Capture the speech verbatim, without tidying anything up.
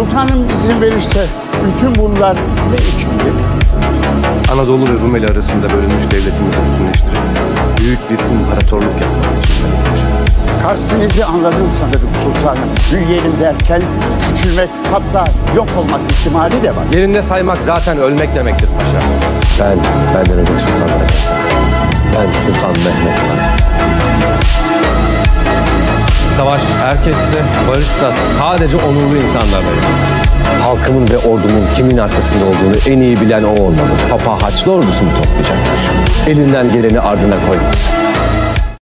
Sultanım izin verirse bütün bunlar ne içindir? Anadolu ve Rumeli arasında bölünmüş devletimizi bütünleştirip büyük bir imparatorluk yapmak için. Kastinizi anladım sanırım sultanım. Büyüyelim derken küçülmek, hatta yok olmak ihtimali de var. Yerinde saymak zaten ölmek demektir paşa. Ben, benden önceki sultanlara benzemem. Ben Sultan Mehmet Han. Savaş herkesle, barışsa sadece onurlu insanlarla. Halkımın ve ordumun kimin arkasında olduğunu en iyi bilen o olmalı. Papa Haçlı ordusunu toplayacakmış. Elinden geleni ardına koymaz.